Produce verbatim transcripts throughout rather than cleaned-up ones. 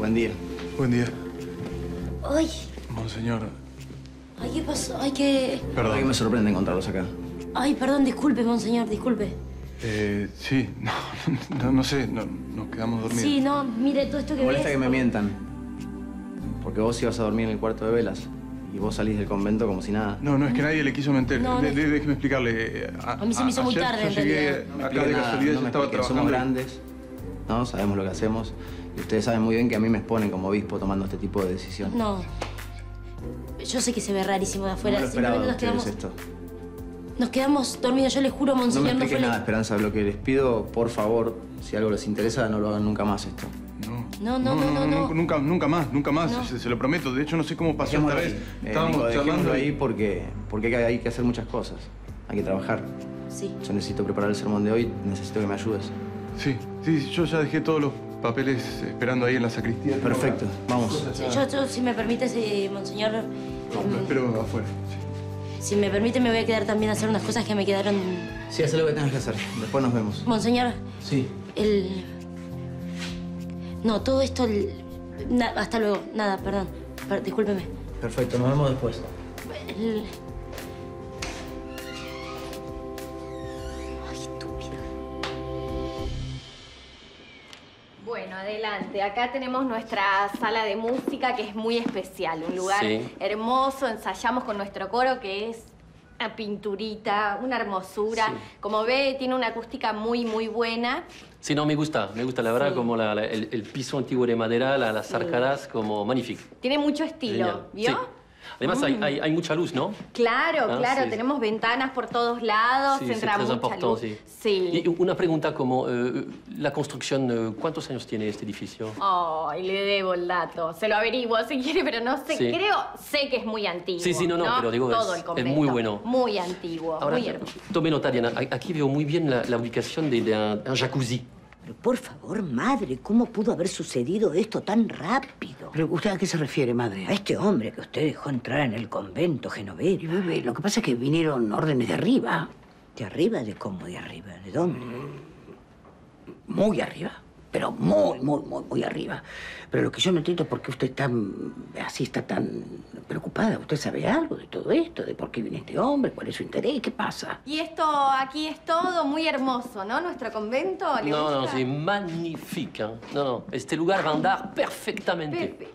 Buen día. Buen día. Ay. Monseñor. Ay, ¿qué pasó? Ay, que... Perdón. Que me sorprende encontrarlos acá. Ay, perdón, disculpe, monseñor, disculpe. Eh, sí, no, no, no sé, no, nos quedamos dormidos. Sí, no, mire, todo esto que Me molesta ves... que me mientan. Porque vos ibas a dormir en el cuarto de velas. Y vos salís del convento como si nada. No, no, es que nadie le quiso mentir. No, no de, es- de- déjeme explicarle. A, A mí se me hizo muy ayer tarde, yo en llegué realidad. No me acá expliques de nada, casualidad, no yo me estaba expliques. trabajando. Somos grandes, ¿no? Sabemos lo que hacemos. Y ustedes saben muy bien que a mí me exponen como obispo tomando este tipo de decisiones. No. Yo sé que se ve rarísimo de No afuera. me lo esperaba de Simplemente nos ustedes quedamos... esto. Nos quedamos dormidos, yo les juro, No me monseñor, no, expliques fue... la- nada, Esperanza. Lo que les pido, por favor, si algo les interesa, no lo hagan nunca más esto. No, no, no, no, no. Nunca, nunca más, nunca más, No. se, se lo prometo. De hecho, no sé cómo pasó esta Dejémoslo vez. ahí. Eh, Estábamos Nico, dejémoslo charlando ahí y... porque, porque hay que- hay que hacer muchas cosas. Hay que trabajar. Sí. Yo necesito preparar el sermón de hoy, necesito que me ayudes. Sí, sí, yo ya dejé todos los papeles esperando ahí en la sacristía. Perfecto, vamos. Yo, yo, si me permite, si, monseñor... No, em, espero afuera. Si me permite, me voy a quedar también a hacer unas cosas que me quedaron... Sí, haz lo que tengas que hacer. Después nos vemos. Monseñor, Sí. el... No, todo esto... el- na- Hasta luego. Nada, perdón. Per- discúlpeme. Perfecto, nos vemos después. El... Ay, estúpida. Bueno, adelante. Acá tenemos nuestra sala de música, que es muy especial. Un lugar Sí. hermoso. Ensayamos con nuestro coro, que es una pinturita, una hermosura. Sí. Como ve, tiene una acústica muy, muy buena. Sí, no, me gusta, me gusta, la verdad, Sí. como la- la- el, el piso antiguo de madera, la- las Sí. arcadas, como magnífico. Tiene mucho estilo, Genial. ¿vio? Sí. Además, hay, Mm. hay, hay mucha luz, ¿no? Claro, Ah, claro. sí. Tenemos ventanas por todos lados. Sí, c'est entra très mucha important, luz. sí. Sí. Y una pregunta como, eh, la construcción, eh, ¿cuántos años tiene este edificio? Ay, le debo el dato. Se lo averiguo si quiere, pero no sé. Sí. Creo, sé que es muy antiguo. Sí, sí, no, no, pero digo, Todo es- el es convento. muy bueno. Muy antiguo, Ahora, muy hermoso. tome nota, Diana. A- Aquí veo muy bien la, la ubicación de, de un, un jacuzzi. Pero por favor, madre, ¿cómo pudo haber sucedido esto tan rápido? ¿Pero usted a qué se refiere, madre? A este hombre que usted dejó entrar en el convento, Genovés. Y, bebé, lo que pasa es que vinieron órdenes de arriba. ¿De arriba? ¿De cómo de arriba? ¿De dónde? Muy arriba. Pero muy, muy, muy, muy arriba. Pero lo que yo no entiendo es por qué usted está así, está tan preocupada. ¿Usted sabe algo de todo esto? ¿De por qué viene este hombre? ¿Cuál es su interés? ¿Qué pasa? Y esto aquí es todo muy hermoso, ¿no? Nuestro convento. ¿Le No, no, gusta? sí, magnífico. ¿eh? No, no, este lugar va a andar perfectamente. Pepe.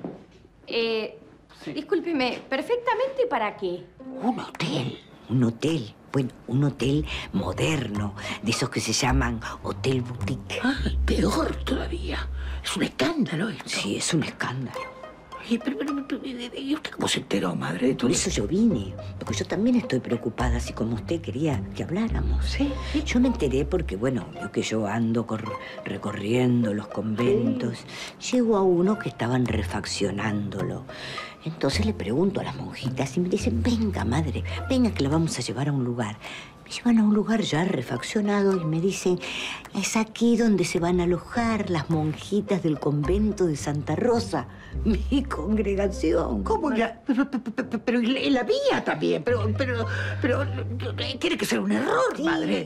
Eh, Discúlpeme, ¿perfectamente para qué? Un hotel. Un hotel. Bueno, un hotel moderno, de esos que se llaman hotel boutique. Ay, peor todavía. Es un escándalo esto. Sí, es un escándalo. Ay, pero, pero, pero, ¿y usted cómo se enteró, madre, de todo Por eso yo vine, porque yo también estoy preocupada, así como usted quería que habláramos. Sí. Yo me enteré porque, bueno, yo que yo ando cor- recorriendo los conventos, llego a uno que estaban refaccionándolo. Entonces le pregunto a las monjitas y me dicen, venga, madre, venga que la vamos a llevar a un lugar. Me llevan a un lugar ya refaccionado y me dicen, es aquí donde se van a alojar las monjitas del convento de Santa Rosa, mi congregación. ¿Cómo la...? Pero, pero, pero, pero y la, y la mía también. Pero, pero, pero... Tiene que ser un error, Sí, madre.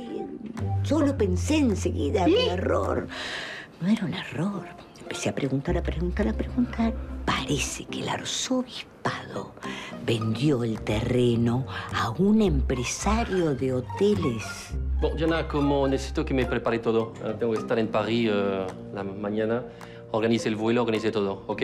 yo lo pensé enseguida, ¿Sí? un error. No era un error. Empecé a preguntar, a preguntar, a preguntar. Parece que el arzobispado vendió el terreno a un empresario de hoteles. Bon, Diana, como necesito que me prepare todo. eh, tengo que estar en París eh, la mañana. Organice el vuelo, organice todo, ¿ok?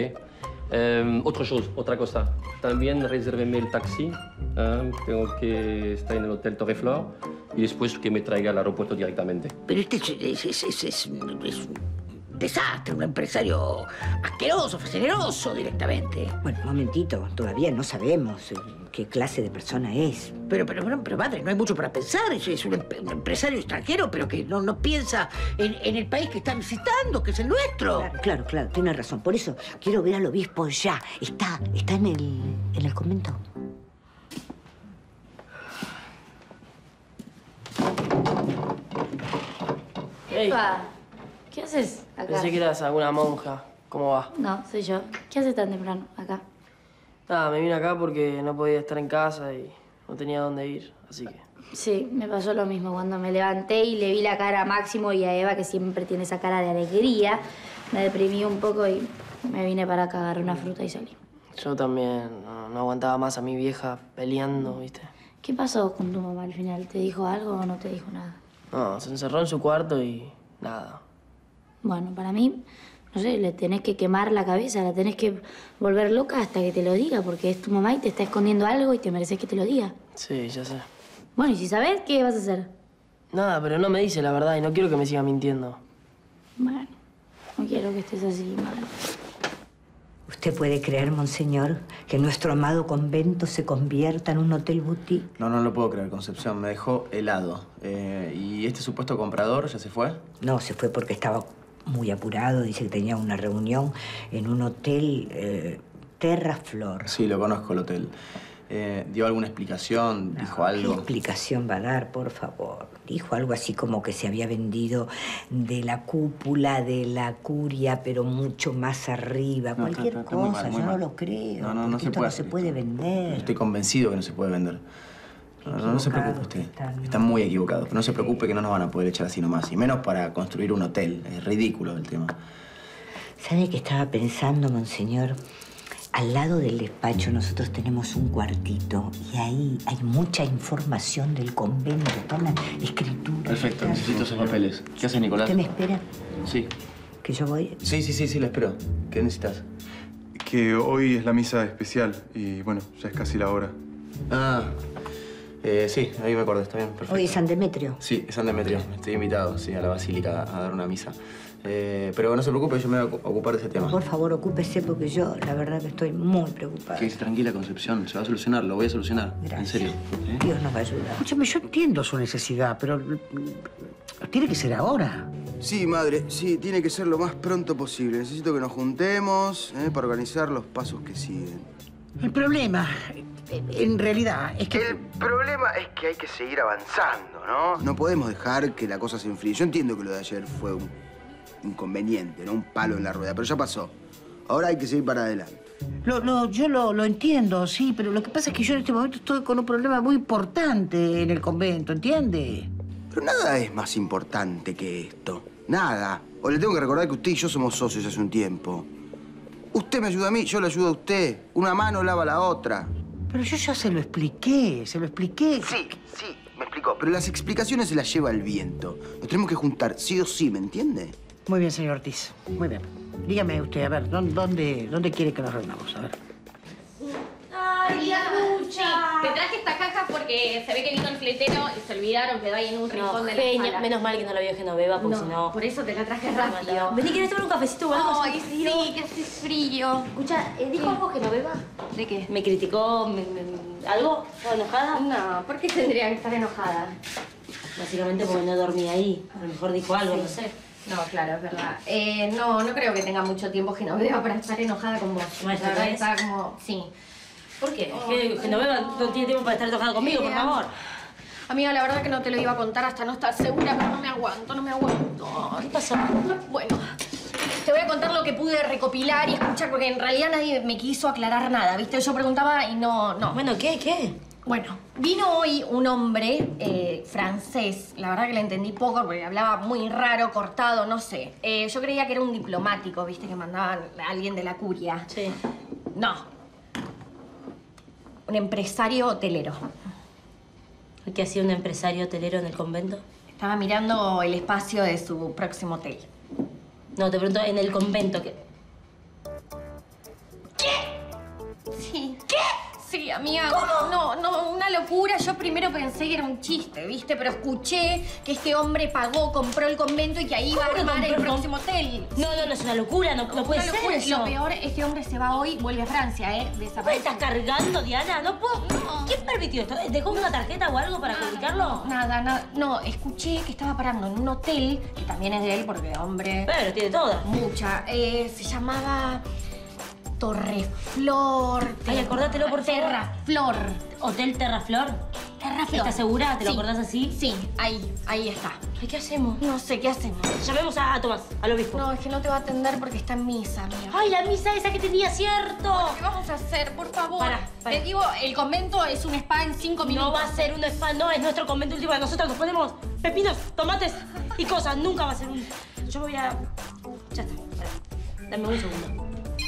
Eh, otra cosa, otra cosa. También resérveme el taxi. eh, tengo que estar en el Hotel Torreflor y después que me traiga al aeropuerto directamente. Pero este es, es, es, es, es un- es un desastre, un empresario asqueroso, generoso directamente. Bueno, un momentito, todavía no sabemos eh, qué clase de persona es. Pero, pero, pero, pero, madre, no hay mucho para pensar. Es, es un, em- un empresario extranjero, pero que no, no piensa en, en el país que está visitando, que es el nuestro. Claro, claro, claro, tiene razón. Por eso quiero ver al obispo ya. Está, está en el, en el convento. Hey, ¿qué haces acá? Pensé que eras alguna monja. ¿Cómo va? No, soy yo. ¿Qué haces tan temprano acá? Nada, me vine acá porque no podía estar en casa y no tenía dónde ir, así que... Sí, me pasó lo mismo cuando me levanté y le vi la cara a Máximo y a Eva, que siempre tiene esa cara de alegría. Me deprimí un poco y me vine para acá a agarrar una fruta y salí. Yo también no, no aguantaba más a mi vieja peleando, ¿viste? ¿Qué pasó con tu mamá al final? ¿Te dijo algo o no te dijo nada? No, se encerró en su cuarto y nada. Bueno, para mí, no sé, le tenés que quemar la cabeza, la tenés que volver loca hasta que te lo diga, porque es tu mamá y te está escondiendo algo y te mereces que te lo diga. Sí, ya sé. Bueno, y si sabes, ¿qué vas a hacer? Nada, pero no me dice la verdad y no quiero que me siga mintiendo. Bueno, no quiero que estés así, madre. ¿Usted puede creer, monseñor, que nuestro amado convento se convierta en un hotel boutique? No, no lo puedo creer, Concepción. Me dejó helado. Eh, ¿Y este supuesto comprador ya se fue? No, se fue porque estaba muy apurado. Dice que tenía una reunión en un hotel eh, Terra Flor. Sí, lo conozco el hotel. Eh, ¿Dio alguna explicación? ¿Dijo No, algo? ¿Qué explicación va a dar, por favor? Dijo algo así como que se había vendido de la cúpula de la curia, pero mucho más arriba. No, Cualquier está- está muy cosa, mal, muy yo no mal. lo creo. No, no, no porque se esto puede no hacer se puede esto. vender. Estoy convencido que no se puede vender. No, no, no se preocupe Equivocados usted. están. Están muy equivocados. Pero no se preocupe que no nos van a poder echar así nomás. Y menos para construir un hotel. Es ridículo el tema. ¿Sabe qué estaba pensando, monseñor? Al lado del despacho nosotros tenemos un cuartito y ahí hay mucha información del convento, toda la escritura. Perfecto, necesito esos papeles. ¿Qué hace Nicolás? ¿Usted me espera? Sí. ¿Que yo voy? Sí, sí, sí, sí, lo espero. ¿Qué necesitas? Que hoy es la misa especial y bueno, ya es casi la hora. Ah, eh, sí, ahí me acordé, está bien, perfecto. Hoy es San Demetrio. Sí, es San Demetrio. Estoy invitado, sí, a la basílica a dar una misa. Eh, pero no se preocupe, yo me voy a ocupar de ese tema. Por favor, ocúpese porque yo, la verdad, que estoy muy preocupada. Quédese tranquila, Concepción. Se va a solucionar, lo voy a solucionar. Gracias. En serio. ¿eh? Dios nos va a ayudar. Escúchame, yo entiendo su necesidad, pero mm, tiene que ser ahora. Sí, madre, sí, tiene que ser lo más pronto posible. Necesito que nos juntemos ¿eh? para organizar los pasos que siguen. El problema, en realidad, es que... El problema es que hay que seguir avanzando, ¿no? No podemos dejar que la cosa se enfríe. Yo entiendo que lo de ayer fue un inconveniente, ¿no? Un palo en la rueda, pero ya pasó. Ahora hay que seguir para adelante. Lo, lo, yo lo, lo entiendo, sí, pero lo que pasa es que yo en este momento estoy con un problema muy importante en el convento, ¿entiende? Pero nada es más importante que esto. Nada. O le tengo que recordar que usted y yo somos socios hace un tiempo. Usted me ayuda a mí, yo le ayudo a usted. Una mano lava la otra. Pero yo ya se lo expliqué, se lo expliqué. Sí, sí, me explicó. Pero las explicaciones se las lleva el viento. Nos tenemos que juntar sí o sí, ¿me entiende? Muy bien, señor Ortiz. Muy bien. Dígame usted, a ver, ¿dónde, dónde, dónde quiere que nos reunamos? A ver. ¡Ay, la lucha! Te traje esta caja porque se ve que vino el fletero y se olvidaron, quedó ahí en un rincón No, de la genia, sala. menos mal que no la vio Genoveva, porque si no... Por eso te la traje rápido. Vení, ¿querés tomar un cafecito o algo? Ay, sí, que hace frío. Escucha, ¿eh, ¿dijo algo Genoveva? ¿De qué? ¿Me criticó? Me, me- ¿Algo? ¿Estaba enojada? No, ¿por qué tendría que estar enojada? Básicamente porque no dormía ahí. A lo mejor dijo algo, Sí. no sé. No, claro, es verdad. Eh, no, no creo que tenga mucho tiempo Genoveva para estar enojada con vos. ¿No es La verdad vez? está como... Sí. ¿Por qué? Que Genoveva no tiene tiempo para estar enojada conmigo, por Eh, favor. Amiga, la verdad que no te lo iba a contar hasta no estar segura, pero no me aguanto, no me aguanto. ¿Qué pasó? Bueno, te voy a contar lo que pude recopilar y escuchar, porque en realidad nadie me quiso aclarar nada, ¿viste? Yo preguntaba y no, no. Bueno, ¿qué? ¿Qué? Bueno, vino hoy un hombre eh, francés. La verdad que le entendí poco porque hablaba muy raro, cortado, no sé. Eh, yo creía que era un diplomático, ¿viste? Que mandaban a alguien de la curia. Sí. No. Un empresario hotelero. ¿Qué hacía un empresario hotelero en el convento? Estaba mirando el espacio de su próximo hotel. No, te pregunto, en el convento, ¿qué? Sí. ¿Qué? Sí, amiga. ¿Cómo? No, no, una locura. Yo primero pensé que era un chiste, ¿viste? Pero escuché que este hombre pagó, compró el convento y que ahí iba a ¿Cómo que armar el compró? próximo hotel. No, no, no es una locura, no, no puede Una ser locura. eso. Lo peor, este hombre se va hoy, vuelve a Francia, ¿eh? ¿Me Desaparece. estás cargando, Diana? No puedo. No. ¿Quién permitió esto? ¿Dejó una tarjeta o algo para comunicarlo? Nada, nada. No, escuché que estaba parando en un hotel, que también es de él, porque hombre... Pero tiene todas. Mucha. Eh, se llamaba... Torreflor. Ay, acordátelo, por favor. Terraflor. ¿Hotel Terraflor? Terraflor. ¿Estás segura? ¿Te lo Sí. acordás así? Sí, ahí, ahí está. Ay, ¿qué hacemos? No sé, ¿qué hacemos? Llamemos a, a Tomás, al obispo. No, es que no te va a atender porque está en misa, amiga. Ay, la misa esa que tenía, cierto. ¿Qué vamos a hacer, por favor? Pará, pará. Te digo, el convento es un spa en cinco minutos. No va a ser un spa, no, es nuestro convento último. Nosotros nos ponemos pepinos, tomates y cosas. Nunca va a ser un... Yo voy a... Ya está, pará. Dame un segundo.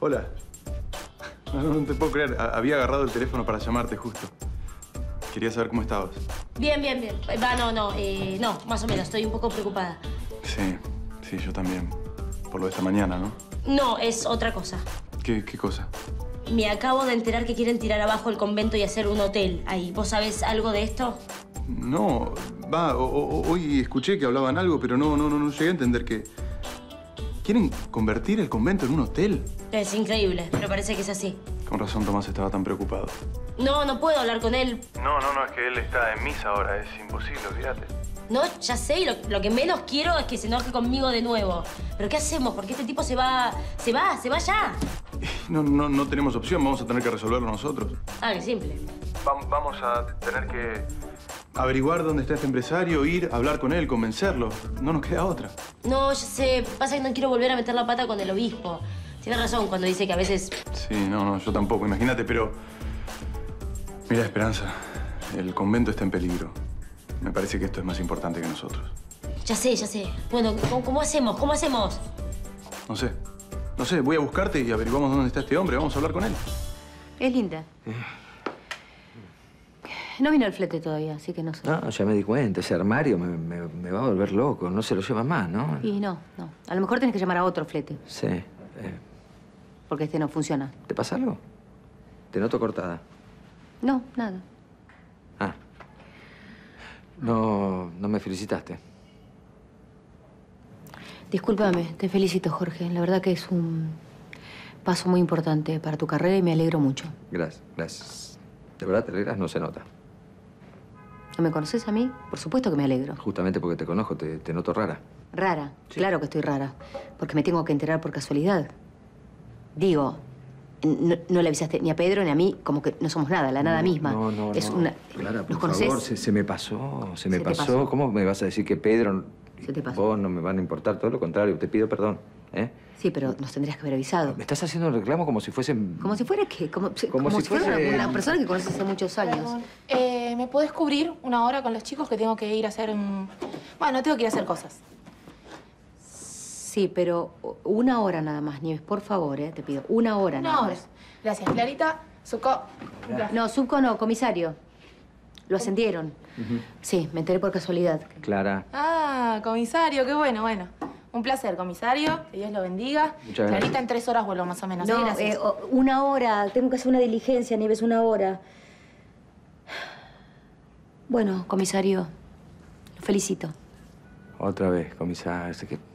Hola. No, no te puedo creer. Había agarrado el teléfono para llamarte justo. Quería saber cómo estabas. Bien, bien, bien. Va, no, no, eh, no, más o menos. Estoy un poco preocupada. Sí, sí, yo también. Por lo de esta mañana, ¿no? No, es otra cosa. ¿Qué, qué cosa? Me acabo de enterar que quieren tirar abajo el convento y hacer un hotel ahí. ¿Vos sabés algo de esto? No, va, o, o, hoy escuché que hablaban algo, pero no, no, no, no llegué a entender que... ¿Quieren convertir el convento en un hotel? Es increíble, pero parece que es así. Con razón Tomás estaba tan preocupado. No, no puedo hablar con él. No, no, no, es que él está en misa ahora. Es imposible, olvídate. No, ya sé, y lo, lo que menos quiero es que se enoje conmigo de nuevo. ¿Pero qué hacemos? Porque este tipo se va... Se va, se va ya. No, no, no tenemos opción. Vamos a tener que resolverlo nosotros. Ah, qué simple. Va- vamos a tener que averiguar dónde está este empresario, ir, hablar con él, convencerlo. No nos queda otra. No, ya sé. Pasa que no quiero volver a meter la pata con el obispo. Tiene razón cuando dice que a veces... Sí, no, no, yo tampoco, imagínate, pero... Mira, Esperanza, el convento está en peligro. Me parece que esto es más importante que nosotros. Ya sé, ya sé. Bueno, ¿cómo, cómo hacemos? ¿Cómo hacemos? No sé, no sé, voy a buscarte y averiguamos dónde está este hombre. Vamos a hablar con él. Es linda. No vino el flete todavía, así que no sé. No, ya me di cuenta. Ese armario me, me, me va a volver loco. No se lo lleva más, ¿no? Y no, no. A lo mejor tenés que llamar a otro flete, Sí. Eh, porque este no funciona. ¿Te pasa algo? Te noto cortada. No, nada. Ah. No, no me felicitaste. Discúlpame, te felicito, Jorge. La verdad que es un paso muy importante para tu carrera y me alegro mucho. Gracias, gracias. ¿De verdad te alegras? No se nota. ¿No me conoces a mí? Por supuesto que me alegro. Justamente porque te conozco, te, te noto rara. Rara. Claro que estoy rara. Porque me tengo que enterar por casualidad. Digo, no, no le avisaste ni a Pedro ni a mí, como que no somos nada, la nada No, misma. No, no, es no. una... Clara, por ¿Nos conocés? favor, se, se me pasó, se me Se te pasó. pasó. ¿Cómo me vas a decir que Pedro... Se te pasó. Vos no me van a importar, todo lo contrario, te pido perdón, ¿eh? Sí, pero nos tendrías que haber avisado. Me estás haciendo un reclamo como si fuesen... Como si fuera qué, como, Como como si si fuera fuese- una, una persona que conoces hace muchos años. Perdón. Eh, ¿Me podés cubrir una hora con los chicos que tengo que ir a hacer un... Bueno, tengo que ir a hacer cosas. Sí, pero una hora nada más, Nieves, por favor, ¿eh? Te pido. Una hora Una nada hora. más. Gracias. Clarita, Zucco. No, Subco no, comisario. Lo ascendieron. Sí, me enteré por casualidad. Clara, Ah, comisario, qué bueno, bueno. Un placer, comisario. Que Dios lo bendiga. Muchas Clarita, gracias. en tres horas vuelvo más o menos. ¿eh? No, Gracias. eh, o- una hora. Tengo que hacer una diligencia, Nieves, una hora. Bueno, comisario, lo felicito. otra vez, comisario. Sé que...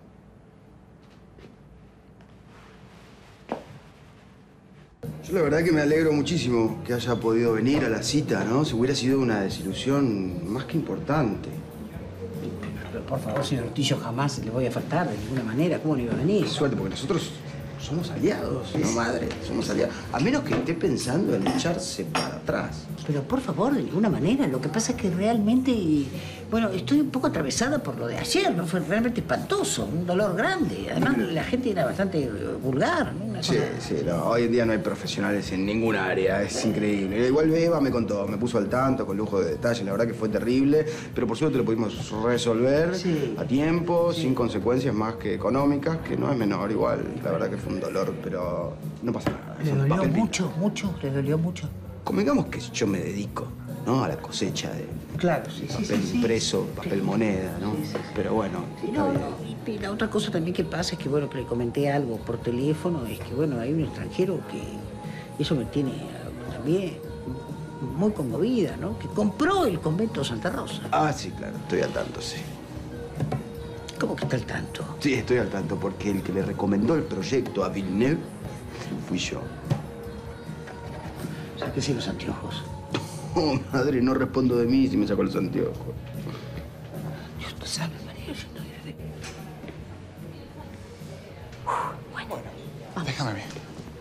Yo la verdad que me alegro muchísimo que haya podido venir a la cita, ¿no? Si hubiera sido una desilusión más que importante. Pero por favor, señor Ortillo, jamás le voy a faltar de ninguna manera. ¿Cómo no iba a venir? Suerte, porque nosotros somos aliados, ¿no, madre? Somos aliados. A menos que esté pensando en echarse para atrás. Pero por favor, de ninguna manera. Lo que pasa es que realmente, bueno, estoy un poco atravesada por lo de ayer, ¿no? Fue realmente espantoso, un dolor grande. Además, la gente era bastante eh, vulgar, ¿no? Una Sí, cosa- sí, no, hoy en día no hay profesionales en ninguna área, es increíble. Igual Eva me contó, me puso al tanto con lujo de detalle, la verdad que fue terrible, pero por suerte lo pudimos resolver Sí. a tiempo, sin consecuencias más que económicas, que no es menor igual, la verdad que fue un dolor, pero no pasa nada. es ¿Le un dolió papel pinta. mucho, mucho? ¿Le dolió mucho? Convengamos que yo me dedico, ¿no? A la cosecha de Claro, sí, sí, papel sí, sí. impreso, papel moneda, ¿no? Pero bueno, Sí, está no, bien. no, y la otra cosa también que pasa es que, bueno, que le comenté algo por teléfono, es que, bueno, hay un extranjero que, eso me tiene ah, también muy conmovida, ¿no? Que compró el convento Santa Rosa. Ah, sí, claro, estoy al tanto, sí. ¿Cómo que está al tanto? Sí, estoy al tanto, porque el que le recomendó el proyecto a Villeneuve fui yo. Sáquese los anteojos. Oh, madre, no respondo de mí si me saco los anteojos. Dios te salve, María, yo no iré. Déjame ver.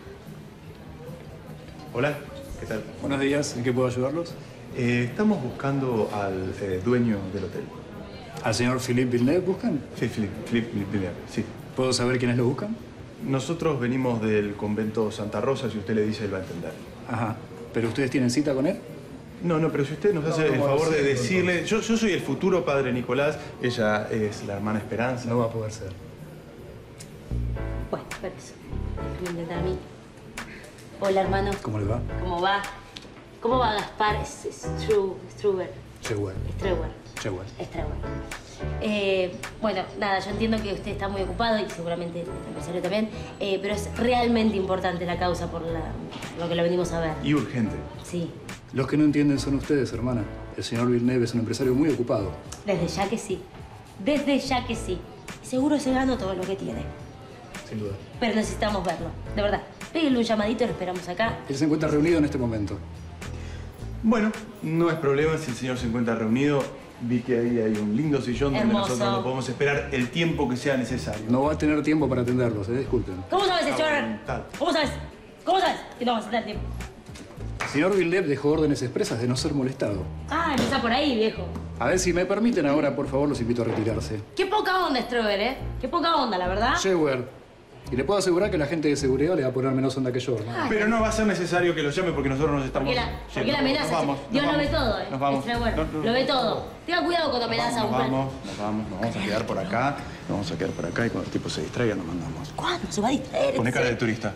Hola, ¿qué tal? Buenos días, ¿en qué puedo ayudarlos? Eh, estamos buscando al eh, dueño del hotel. ¿Al señor Philippe Villeneuve buscan? Sí, Philippe, Philippe Villeneuve, sí. ¿Puedo saber quiénes lo buscan? Nosotros venimos del convento Santa Rosa, si usted le dice, él va a entender. Ajá. ¿Pero ustedes tienen cita con él? No, no, pero si usted nos No, hace el no, favor no de sé, decirle... Yo, yo soy el futuro padre Nicolás, ella es la hermana Esperanza. No va a poder ser. Bueno, Espérese. Déjame intentar a mí. Hola, hermano. ¿Cómo le va? ¿Cómo va? ¿Cómo va Gaspar? Es, es Stru, Struber. Chewer. Streuer. Chewer. Streuer. Eh, bueno, nada, yo entiendo que usted está muy ocupado y seguramente el empresario también, eh, pero es realmente importante la causa por la, lo que lo venimos a ver. Y urgente. Sí, Los que no entienden son ustedes, hermana. El señor Villeneuve es un empresario muy ocupado. desde ya que sí. Desde ya que sí. Y seguro se ganó todo lo que tiene. Sin duda. Pero necesitamos verlo, de verdad. Pégale un llamadito y lo esperamos acá. Él se encuentra reunido en este momento. Bueno, no es problema si el señor se encuentra reunido. Vi que ahí hay un lindo sillón donde Hermoso. nosotros lo podemos esperar el tiempo que sea necesario. No va a tener tiempo para atenderlos, eh, disculpen. ¿Cómo sabes, Ah, señor? bueno, tal. ¿Cómo sabes? ¿Cómo sabes que no vamos a tener tiempo? El señor Villeneuve dejó órdenes expresas de no ser molestado. Ah, empieza por ahí, viejo. A ver, si me permiten ahora, por favor, los invito a retirarse. Qué poca onda, Streuer, ¿eh? Qué poca onda, la verdad. Chewer. Y le puedo asegurar que la gente de seguridad le va a poner menos onda que yo, hermano. Pero no va a ser necesario que lo llame porque nosotros nos estamos Porque la, porque la yendo. amenaza. Nos vamos, Dios nos lo ve vamos, todo, ¿eh? Nos vamos. Streuer, No, no, lo ve no. todo. Tenga cuidado cuando amenaza a Nos un vamos, nos vamos, nos vamos a quedar por acá. Nos vamos a quedar por acá y cuando el tipo se distraiga nos mandamos. ¿Cuándo se va a distraer? Poné cara de turista.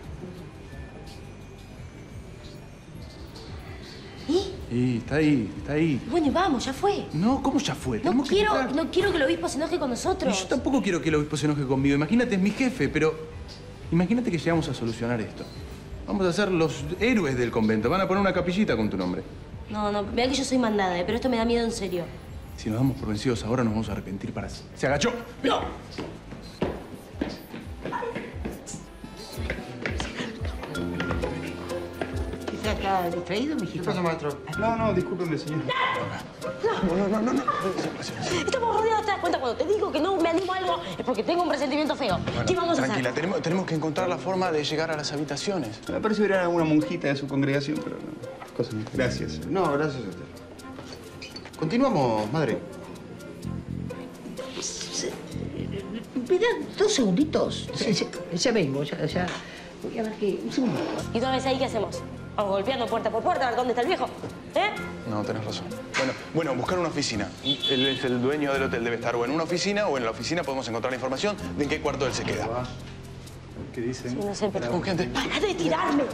¿Y? Y está ahí, está ahí. Bueno, y vamos, ya fue. No, ¿cómo ya fue? No Tenemos que quiero, entrar. no quiero que el obispo se enoje con Y nosotros. yo tampoco quiero que el obispo se enoje conmigo. Imagínate, es mi jefe, pero imagínate que llegamos a solucionar esto. Vamos a ser los héroes del convento. Van a poner una capillita con tu nombre. No, no, vea que yo soy mandada, ¿eh? Pero esto me da miedo en serio. Si nos damos por vencidos ahora, nos vamos a arrepentir para siempre. ¡Se agachó! ¡No! ¿Está acá distraído, mijito? ¿Qué pasa, maestro? No, no, discúlpeme, señor. No, no, no, no. no. Estamos rodeados, ¿te das cuenta? Cuando te digo que no me animo a algo es porque tengo un presentimiento feo. ¿Qué vamos a Tranquila, hacer? tenemos, tenemos que encontrar la forma de llegar a las habitaciones. Me parece que era una monjita de su congregación, pero no. Cosa mía. Gracias. No, gracias a usted. Continuamos, madre. ¿Me dan dos segunditos? Ya, ya- ya vengo, ya, ya. Voy a ver qué... Un segundo. ¿Y tú ves ahí qué hacemos? Vamos golpeando puerta por puerta a ver dónde está el viejo. ¿Eh? No, tenés razón. Bueno, bueno, buscar una oficina. Él es el dueño del hotel, debe estar o en una oficina o en la oficina podemos encontrar la información de en qué cuarto él se queda. ¿Qué dicen? Sí, no sé, pero... Con gente. ¡Para de tirarme!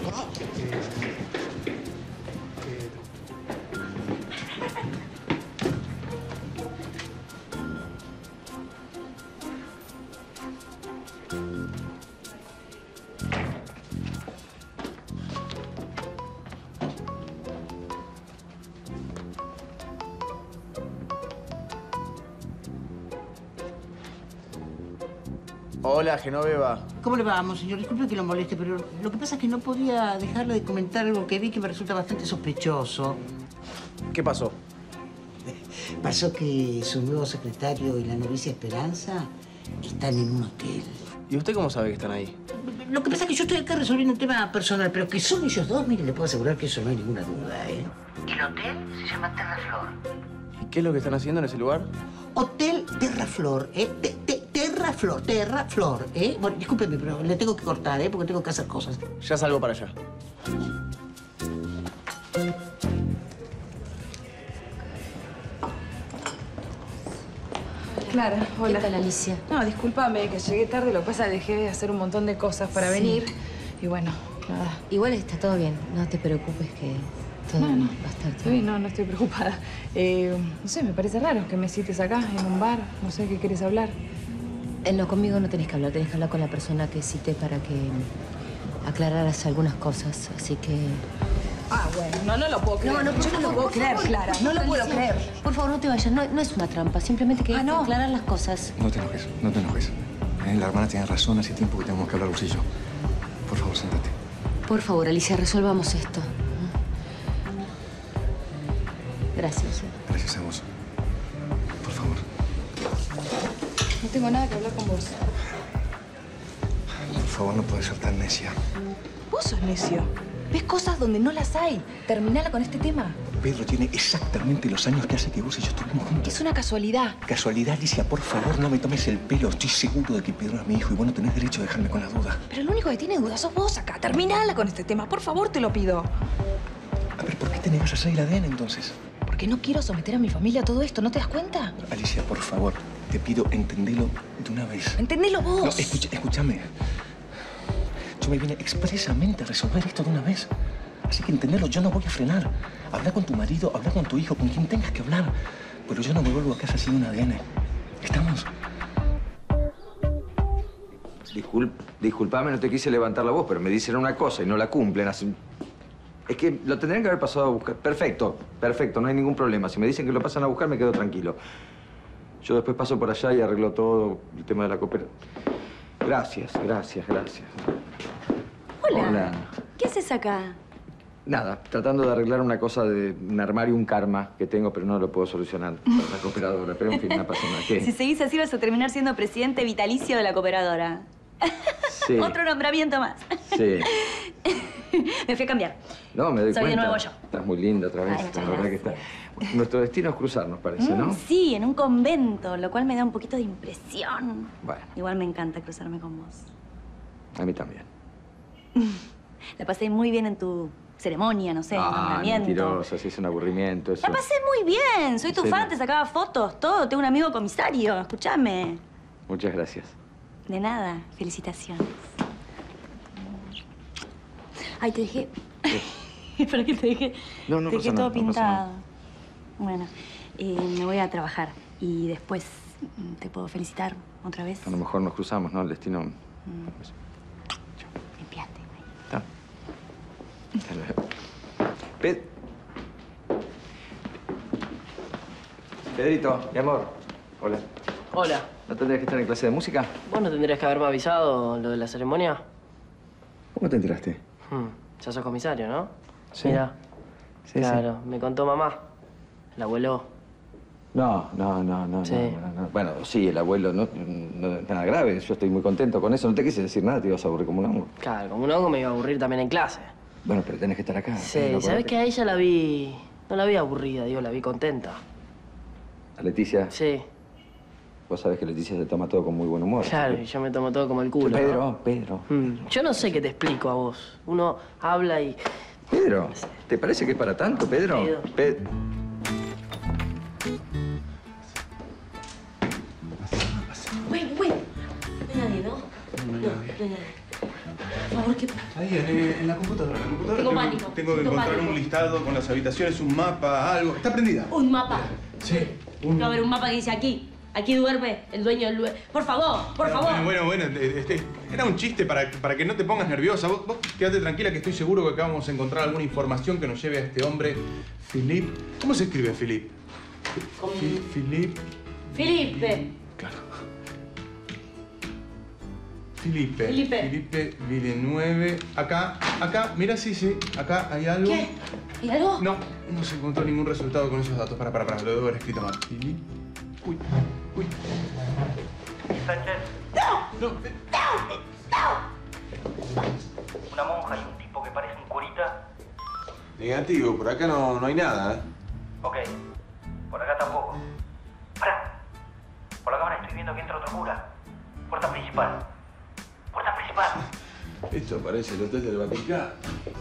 Hola, Genoveva. ¿Cómo le va, señor? Disculpe que lo moleste, pero lo que pasa es que no podía dejarle de comentar algo que vi que me resulta bastante sospechoso. ¿Qué pasó? Pasó que su nuevo secretario y la novicia Esperanza están en un hotel. ¿Y usted cómo sabe que están ahí? Lo que pasa es que yo estoy acá resolviendo un tema personal, pero que son ellos dos, mire, le puedo asegurar que eso no hay ninguna duda, ¿eh? El hotel se llama Terraflor. ¿Y qué es lo que están haciendo en ese lugar? Hotel Terraflor, ¿eh? Te- te- Terraflor, Terraflor, ¿eh? Bueno, discúlpeme, pero le tengo que cortar, ¿eh? Porque tengo que hacer cosas. Ya salgo para allá. Clara, hola. ¿Qué tal, Alicia? No, discúlpame que llegué tarde. Lo que pasa es que dejé de hacer un montón de cosas para Sí. venir. Y bueno, nada. Igual está todo bien. No te preocupes que todo No, no. va a estar todo Estoy, bien. no, no estoy preocupada. Eh, no sé, me parece raro que me cites acá, en un bar. No sé qué quieres hablar. Eh, no, conmigo no tenés que hablar. Tenés que hablar con la persona que cité para que aclararas algunas cosas. Así que... Ah, bueno, no, no lo puedo creer. No, no, yo no lo puedo creer, Clara. No lo puedo Alicia, creer. Por favor, no te vayas. No, no es una trampa. Simplemente que Ah, ¿no? aclarar las cosas. No te enojes, no te enojes. Eh, La hermana tiene razón, hace tiempo que tenemos que hablar vos y yo. Por favor, siéntate. Por favor, Alicia, resolvamos esto. Gracias. Gracias a vos. Por favor. No tengo nada que hablar con vos. Por favor, no puedes ser tan necia. Vos sos necio. Ves cosas donde no las hay. Terminala con este tema. Pedro tiene exactamente los años que hace que vos y yo estuvimos juntos. Es una casualidad. Casualidad, Alicia, por favor, no me tomes el pelo. Estoy seguro de que Pedro es mi hijo y vos no tenés derecho a dejarme con la duda. Pero el único que tiene dudas sos vos acá. Terminala con este tema. Por favor, te lo pido. A ver, ¿por qué te negas a hacer el A D N entonces? Porque no quiero someter a mi familia a todo esto. ¿No te das cuenta? Alicia, por favor, te pido entendelo de una vez. Entendelo vos. No, escucha, escúchame. me vine expresamente a resolver esto de una vez. Así que entendelo, yo no voy a frenar. Habla con tu marido, habla con tu hijo, con quien tengas que hablar. Pero yo no me vuelvo a casa sin un A D N. ¿Estamos? Discul disculpame, no te quise levantar la voz, pero me dicen una cosa y no la cumplen. Hacen... Es que lo tendrían que haber pasado a buscar. Perfecto, perfecto, no hay ningún problema. Si me dicen que lo pasan a buscar, me quedo tranquilo. Yo después paso por allá y arreglo todo el tema de la cooperación. Gracias, gracias, gracias. Hola. Hola. ¿Qué haces acá? Nada, tratando de arreglar una cosa de un armario, un karma que tengo, pero no lo puedo solucionar para la cooperadora. Pero en fin, no pasa nada. ¿Qué? Si seguís así vas a terminar siendo presidente vitalicio de la cooperadora. Sí. Otro nombramiento más. Sí. Me fui a cambiar. No, me doy Soy de cuenta. nuevo yo. Estás muy linda otra vez. Ay, muchas la verdad que está. Nuestro destino es cruzarnos, parece, ¿no? Mm, sí, en un convento, lo cual me da un poquito de impresión. Bueno, Igual me encanta cruzarme con vos. a mí también. La pasé muy bien en tu ceremonia, no sé, Ah, nombramiento. mentirosa, sí, es un aburrimiento eso. La pasé muy bien. Soy ¿En tu serio? fan, te sacaba fotos, todo. Tengo un amigo comisario, escúchame. Muchas gracias. De nada, felicitaciones. Ay, te dejé... ¿Para qué te dejé? No, no te pasa dejé todo nada, no pasa pintado. Bueno, eh, me voy a trabajar y después mm, te puedo felicitar otra vez. A lo mejor nos cruzamos, ¿no? El destino... Mm. Limpiate. Está. Hasta luego. Ped... Pedrito, mi amor. Hola. Hola. ¿No tendrías que estar en clase de música? ¿Vos no tendrías que haberme avisado lo de la ceremonia? ¿Cómo te enteraste? Hmm, ya sos comisario, ¿no? Sí. Mira. Sí, claro, me contó mamá. El abuelo. No, no, no, no, Sí. no, no, no. Bueno, sí, el abuelo, no, no, nada grave. Yo estoy muy contento con eso. No te quise decir nada, te ibas a aburrir como un hongo. Claro, como un hongo me iba a aburrir también en clase. Bueno, pero tenés que estar acá. Sí, ¿no? ¿sabes Acordate. que a ella la vi... No la vi aburrida, digo, la vi contenta. ¿A Leticia? Sí. Vos sabés que Leticia se toma todo con muy buen humor. Claro, y yo me tomo todo como el culo, Pedro, ¿no? Pedro. Mm, Yo no sé qué te explico a vos. Uno habla y... Pedro, ¿te parece que es para tanto, Pedro? Pedro. Pe- Bueno, bueno. No hay nadie, ¿no? No, no hay nadie. Por favor, ¿qué? Ahí, en, en la computadora. En la computadora Tengo tengo, pánico, tengo que siento encontrar pánico. un listado con las habitaciones, un mapa, algo. ¿Está prendida? Un mapa. Sí. Tiene que haber un mapa que dice aquí. Aquí duerme el dueño del lugar. Por favor, por favor. Bueno, bueno, bueno. Este, era un chiste para, para que no te pongas nerviosa. Vos, vos quédate tranquila que estoy seguro que acá vamos a encontrar alguna información que nos lleve a este hombre, Philippe. ¿Cómo se escribe Philippe? Con- Fi- Philippe. Felipe. Felipe. Felipe. Felipe Villeneuve. Acá, acá, mira, sí, sí. Acá hay algo. ¿Qué? ¿Hay algo? No, no se encontró ningún resultado con esos datos. Para, para, para. Lo debo haber escrito mal. Felipe. Uy, uy. Sánchez. ¡No! No, Una monja y un tipo que parece un curita. Negativo, por acá no, no hay nada, ¿eh? Ok. Por acá tampoco. ¡Para! Por la cámara estoy viendo que entra otro cura. Puerta principal. Puerta principal. Esto parece el hotel del Vaticano.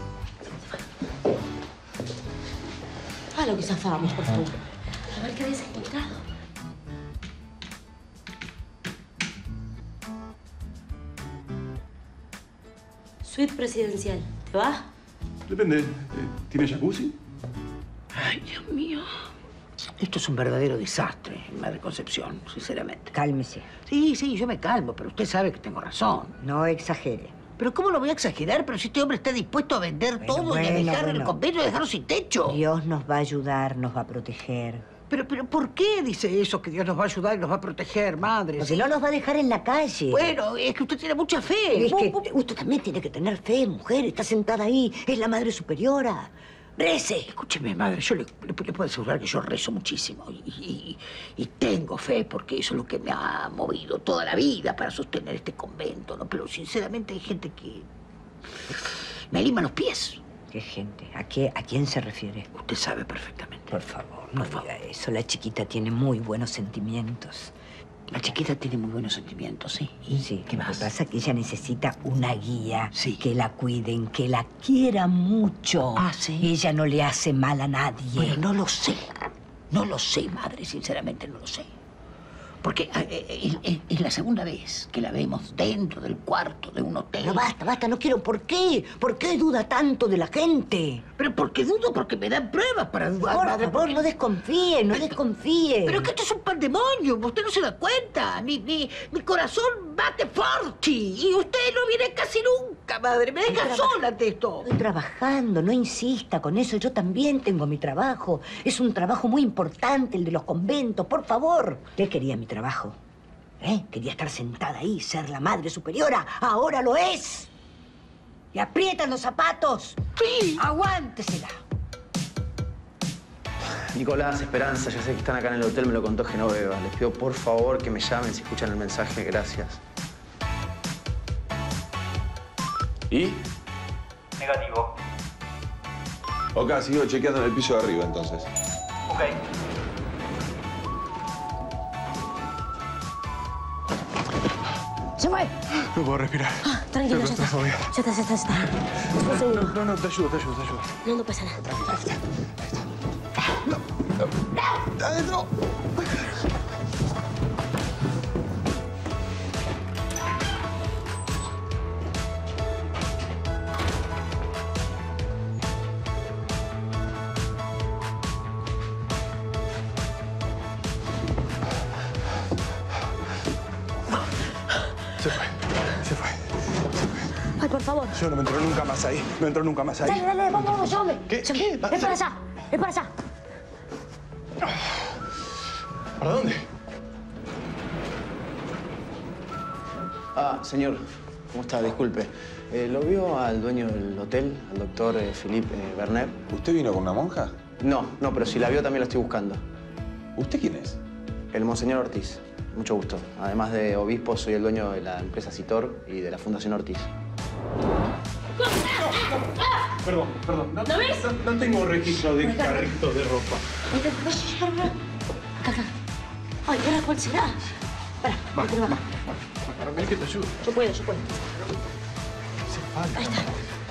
Ah, lo que zafábamos, por favor. A ver qué habías encontrado. Suite presidencial. ¿Te va? Depende. Eh, ¿Tiene jacuzzi? Ay, Dios mío. Esto es un verdadero desastre, Madre Concepción, sinceramente. Cálmese. Sí, sí, yo me calmo, pero usted sabe que tengo razón. No exagere. ¿Pero cómo lo voy a exagerar? Pero si este hombre está dispuesto a vender Bueno, todo y a bueno, dejar el bueno. convento y a dejarlo sin techo. Dios nos va a ayudar, nos va a proteger. Pero, pero, ¿por qué dice eso? Que Dios nos va a ayudar y nos va a proteger, madre. Porque Sí. no nos va a dejar en la calle. Bueno, es que usted tiene mucha fe. Es Vos- que vos- usted también tiene que tener fe, mujer. Está sentada ahí. Es la madre superiora. Rece. Escúcheme, madre, yo le, le- le puedo asegurar que yo rezo muchísimo y, y- y tengo fe porque eso es lo que me ha movido toda la vida para sostener este convento, ¿no? Pero sinceramente hay gente que me lima los pies. ¿Qué gente? ¿A, qué, ¿A quién se refiere? Usted sabe perfectamente. Por favor, no diga eso. La chiquita tiene muy buenos sentimientos. La chiquita tiene muy buenos sentimientos, ¿sí? ¿Y Sí, qué lo más? que pasa es que ella necesita una guía. Sí. Que la cuiden, que la quiera mucho. Ah, ¿sí? Ella no le hace mal a nadie. Bueno, no lo sé. No lo sé, madre, sinceramente no lo sé. Porque eh, es, es la segunda vez que la vemos dentro del cuarto de un hotel. No, basta, basta, no quiero. ¿Por qué? ¿Por qué duda tanto de la gente? Pero porque dudo, porque me dan pruebas para dudar. Por madre, favor, porque... no desconfíe, no desconfíe. Pero que esto es un pandemonio, usted no se da cuenta. Mi, mi, mi corazón bate fuerte y usted no viene casi nunca, madre. Me deja sola ante esto. Estoy trabajando, no insista con eso. Yo también tengo mi trabajo. Es un trabajo muy importante, el de los conventos. Por favor. Él quería mi trabajo. ¿Eh? Quería estar sentada ahí, ser la madre superiora. Ahora lo es. Y aprietan los zapatos. Sí. Aguántesela. Nicolás, Esperanza, ya sé que están acá en el hotel, me lo contó Genoveva. Les pido por favor que me llamen si escuchan el mensaje. Gracias. ¿Y? Negativo. Ok, sigo chequeando en el piso de arriba, entonces. Ok. Se fue. No puedo respirar. Ah, tranquilo, ya está. Todo bien. Ya está, ya está, ya está. Un segundo. No, no, te ayudo, te ayudo, te ayudo. No, no pasa nada. Tranquilo. No. ¡Adentro! Se fue, se fue, se fue. Ay, por favor. Yo no me entro nunca más ahí, no entro nunca más ahí. Dale, dale, vamos, vamos, llévame. ¿Qué? Llévame. ¿Qué? Es para allá, es para allá. ¿Para dónde? Ah, señor, ¿cómo está? Disculpe. Eh, ¿Lo vio al dueño del hotel, al doctor eh, Philippe eh, Bernet? ¿Usted vino con una monja? No, no, pero si la vio también la estoy buscando. ¿Usted quién es? El Monseñor Ortiz. Mucho gusto. Además de obispo, soy el dueño de la empresa Citor y de la Fundación Ortiz. Perdón, perdón. No, ¿Lo ves? No, no tengo registro de carrito de ropa. Acá, acá. Ay, ¿ahora cuál será? Pará, Va, no te lo baja. Para mí que te ayudo. Yo puedo, yo puedo. Ahí está.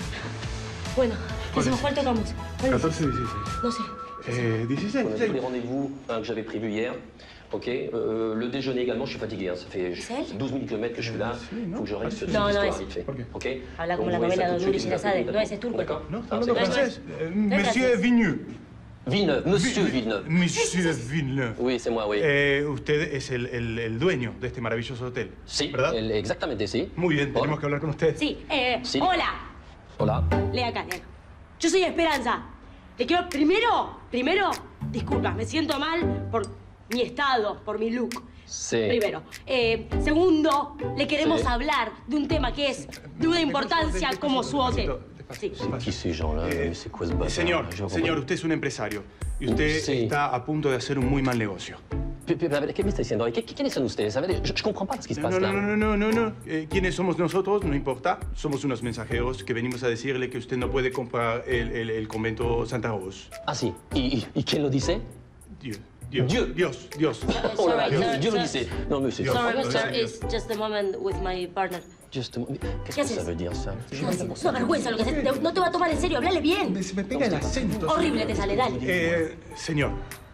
Bueno, ¿qué hacemos? ¿Cuál tocamos? ¿Cuál es? catorce, dieciséis. No sé. Eh, dieciséis, On a tous dieciséis. les rendez-vous hein, que j'avais prévus hier. Ok. Euh, le déjeuner également, je suis fatigué. Hein. Ça fait douze mille kilomètres que je suis là. Il faut que je règle cette No, no histoire es. vite fait. Ok. Habla como Donc, la vous voyez novela ça de tout de Luis suite, y la Sade. No, ese es turco. D'accord. No, Ah, no, c'est no, bon. francés. Eh, No es Monsieur francés. Vigneux. Villeneuve, Monsieur Vi- Villeneuve. Monsieur Villeneuve. Oui, c'est moi, oui. Eh, usted es el, el, el dueño de este maravilloso hotel. Sí, ¿verdad? el- exactamente, sí. Muy bien, tenemos que hablar con usted. Sí, eh, Sí. hola. Hola. Lea acá, lea acá. Yo soy Esperanza. Le quiero, primero, primero, disculpa, me siento mal por mi estado, por mi look. Sí. Primero. Eh, segundo, le queremos Sí. hablar de un tema que es de una importancia como su hotel. Sí. Qui ces gens-là? Mais c'est quoi ce bazar? Señor, Je comprends señor, pas. usted es un empresario y usted Sí. está a punto de hacer un muy mal negocio. Pe- pe- a ver, ¿qué me está diciendo? ¿Qué- ¿Quiénes son ustedes? A ver, yo, yo comprends pas ce qui se No, passe no, là. no, no, no, no, no. Eh, ¿Quiénes somos nosotros? No importa. Somos unos mensajeros que venimos a decirle que usted no puede comprar el, el, el convento Santa Rosa. Ah, sí. ¿Y, y, y quién lo dice? Dios, Dios, Dios. Dios, Dios. Oh là là, Sorry, Dios, sir, Dios lo sir. dice. Non, monsieur. Dios. Sorry, Lo sir, dice it's just a moment with my partner. Justement. Qu'est-ce ¿Qué que ça haces? veut dire, ça? ¿Qué haces? Es una vergüenza lo que haces. Te- No te va a tomar en serio, hablale bien. Se me pega el acento. Horrible te sale, dale. Eh, señor,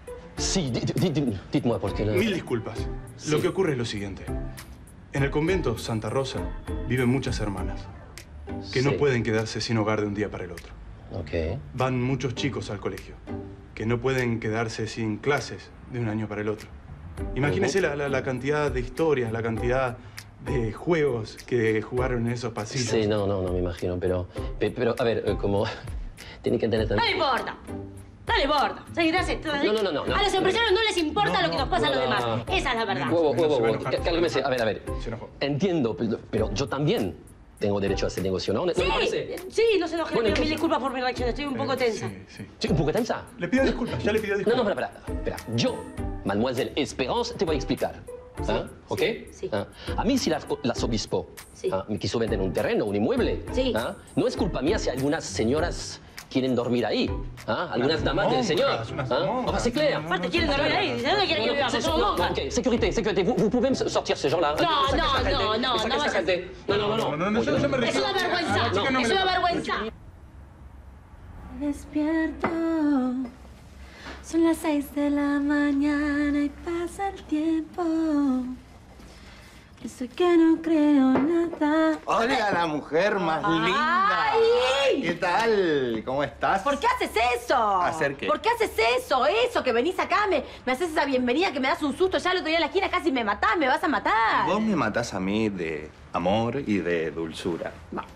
Sí, di- di- di- dites-moi, porque... mil disculpas. Lo que ocurre es lo siguiente. En el convento Santa Rosa viven muchas hermanas que no Sí. pueden quedarse sin hogar de un día para el otro. Ok. Van muchos chicos al colegio que no pueden quedarse sin clases de un año para el otro. Imagínese la, la- la cantidad de historias, la cantidad de juegos que jugaron en esos pasillos. Sí, no, no, no me imagino, pero... pe- Pero, a ver, eh, como... Tiene que entender No le también... importa. No le importa. Seguirás estando No, no, no, no, no. A los empresarios no les importa No, lo que nos pasa a los no. demás. Esa es la verdad. Huevo, huevo, Se va a huevo. enojar. Cálmese. A ver, a ver. Se enojó. Entiendo, pero, pero yo también tengo derecho a hacer negocio, ¿no? ¿No Sí, le parece? sí, no se enoje. Bueno, Pido mil entonces- disculpas por mi reacción. Estoy un poco tensa. Sí, sí. Sí, un poco tensa. Le pido disculpas, ya le pidió No, disculpas. no, espera, espera. Espera. Yo, Mademoiselle Espérance, te voy a explicar. ¿Ah? ¿Ok? sí. ¿Ah? A mí, si las, las obispo Sí. ¿ah? me quiso vender un terreno, un inmueble, Sí. ¿ah? no es culpa mía si algunas señoras quieren dormir ahí. ¿Ah? Algunas damas del monjas, señor. unas ¿Ah? monjas. Oh, bah, c'est clair. Aparte, quieren dormir ahí. ¿De dónde quieren que vivamos? c'est- Somos non, monjas. ok, sécurité, sécurité. Vous, vous pouvez me sortir ces gens-là. No, Sacas no, esa gente, no, no, sacas no esa vas a- gente. No, no, no. No, no, no, yo- yo me Es una vergüenza. Ah, chica, no me Es la- una vergüenza. Despierto Son las seis de la mañana y pasa el tiempo. Eso que no creo nada. Hola, la mujer más linda. ¡Ay! ¿Qué tal? ¿Cómo estás? ¿Por qué haces eso? ¿Hacer qué? ¿Por qué haces eso? Eso, que venís acá, me, me haces esa bienvenida, que me das un susto. Ya el otro día en la esquina casi me matás, me vas a matar. Vos me matás a mí de amor y de dulzura.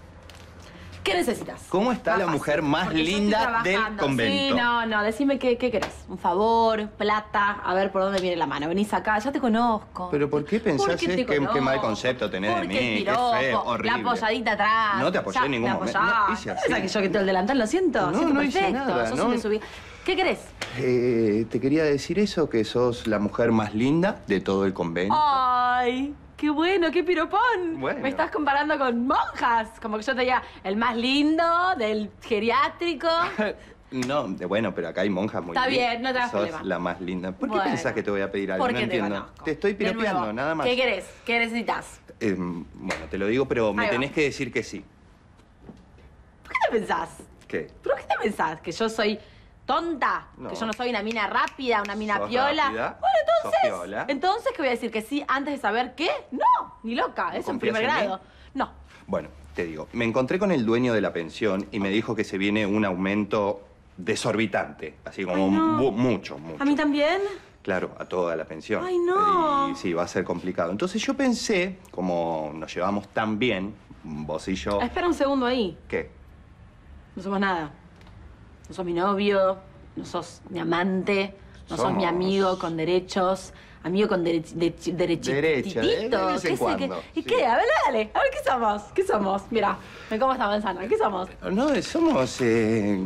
¿Qué necesitas? ¿Cómo está Más la fácil, mujer más porque yo estoy linda del trabajando. convento? Sí, no, no, decime qué, qué querés. Un favor, plata, a ver por dónde viene la mano. Venís acá, ya te conozco. ¿Pero por qué pensás Porque te que, qué conozco. mal concepto tenés de mí? Porque el Qué feo, piropo, horrible. la apoyadita atrás. No te apoyé Ya, en ningún me momento. apoyás. No, hice así. Esa que yo que te el delantal, lo siento. No, siento no hice perfecto. nada, Sos ¿no? un desubic- ¿Qué querés? Eh, te quería decir eso, que sos la mujer más linda de todo el convento. ¡Ay! ¡Qué bueno! ¡Qué piropón! Bueno. Me estás comparando con monjas. Como que yo te diga, el más lindo del geriátrico. No, de- bueno, pero acá hay monjas muy Está lindas. bien, no te hagas Sos problema. la más linda. ¿Por qué Bueno. pensás que te voy a pedir algo? Porque no te entiendo. conozco. Te estoy De piropeando, nuevo. nada más. ¿Qué querés? ¿Qué necesitas? Eh, bueno, te lo digo, pero me Ahí va. tenés que decir que sí. ¿Qué te pensás? ¿Qué? ¿Pero qué te pensás? ¿Que yo soy tonta? No. ¿Que yo no soy una mina rápida, una mina ¿Sos piola? rápida? Bueno, ¿Sos entonces... piola? Entonces, ¿qué voy a decir? ¿Que sí antes de saber qué? No, ni loca. Es en confías primer en mí? grado. No. Bueno, te digo, me encontré con el dueño de la pensión y me dijo que se viene un aumento desorbitante. Así como Ay, no. mu- mucho, mucho. ¿A mí también? Claro, a toda la pensión. Ay, no. Y sí, va a ser complicado. Entonces yo pensé, como nos llevamos tan bien, vos y yo... Espera un segundo ahí. ¿Qué? No somos nada. No sos mi novio, no sos mi amante, no sos mi Somos- amigo con derechos, amigo con derech de derechitito. Derecho, de- de vez en ¿Qué sé cuando, qué? ¿Y qué? A ver, dale. A ver, ¿qué somos? ¿Qué somos? Mira, me como esta manzana. ¿Qué somos? No, somos... eh,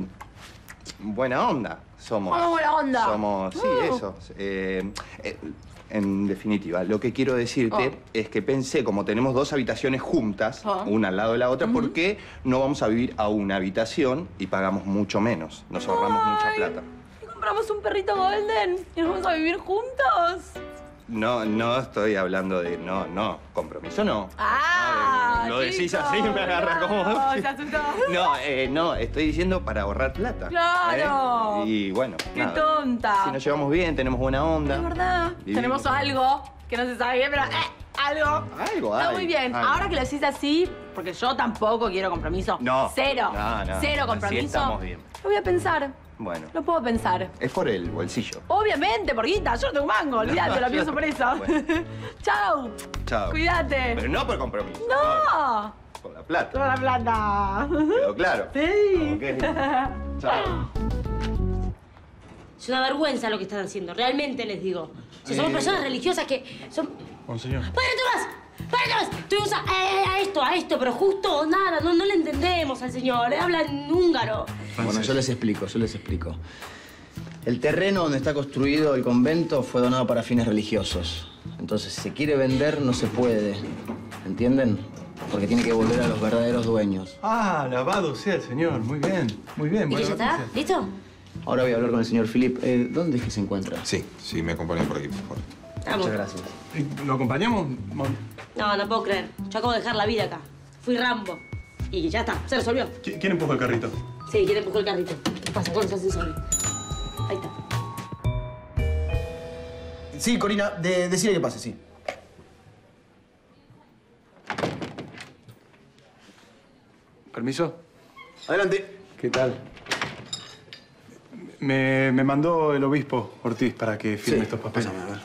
buena onda. Somos... Somos buena onda. Somos... Sí, Uh. eso. eh, eh, en definitiva, lo que quiero decirte Oh. es que pensé, como tenemos dos habitaciones juntas, Oh. una al lado de la otra, ¿por qué no vamos a vivir a una habitación y pagamos mucho menos? Nos ahorramos mucha Ay. plata. ¿Y compramos un perrito golden y nos vamos a vivir juntos? No, no estoy hablando de... No, no. Compromiso no. ¡Ah! Lo decís chico, así, me agarra como... no, se asustó. No, eh, no, estoy diciendo para ahorrar plata. ¡Claro! ¿eh? Y bueno, ¡Qué nada. tonta! Si nos llevamos bien, tenemos buena onda. Es verdad. Vivimos. Tenemos algo que no se sabe bien, pero eh, algo. Algo Está hay, muy bien. algo. Ahora que lo decís así, porque yo tampoco quiero compromiso. No. Cero. No, no. Cero Así compromiso. estamos bien. Lo voy a pensar. Bueno, Lo puedo pensar. es por el bolsillo. Obviamente, por guita. Yo no tengo un mango. Olvídate, lo pienso por eso. Chau. Chao. Cuídate. Pero no por compromiso. No. Por la plata. Toda la plata. ¿Quedó claro? Sí. Ok. Chao. Es una vergüenza lo que están haciendo, realmente les digo. O sea, somos Eh. personas religiosas que son... Monseñor. ¡Párate más! ¡Párate más! Estuvimos a, a- a esto, a esto, pero justo nada, no, no le entendemos al señor, habla en húngaro. Bueno, yo les explico, yo les explico. El terreno donde está construido el convento fue donado para fines religiosos. Entonces, si se quiere vender, no se puede. ¿Entienden? Porque tiene que volver a los verdaderos dueños. Ah, alabado sea el Señor. Muy bien, muy bien. ¿Y que buena ya está? noticia. ¿Listo? Ahora voy a hablar con el señor Philip. Eh, ¿Dónde es que se encuentra? Sí, sí, me acompañan por aquí, por favor. Vamos. Muchas gracias. ¿Lo acompañamos? Mon- No, no puedo creer. Yo acabo de dejar la vida acá. Fui Rambo. Y ya está, se resolvió. ¿Qui- ¿Quién empujó el carrito? Sí, ¿quién empujó el carrito? ¿Qué pasa con los ascensores? Ahí está. Sí, Corina, de, decirle que pase, sí. ¿Permiso? Adelante. ¿Qué tal? Me, me mandó el obispo Ortiz para que firme Sí, estos papeles. pásame, a ver.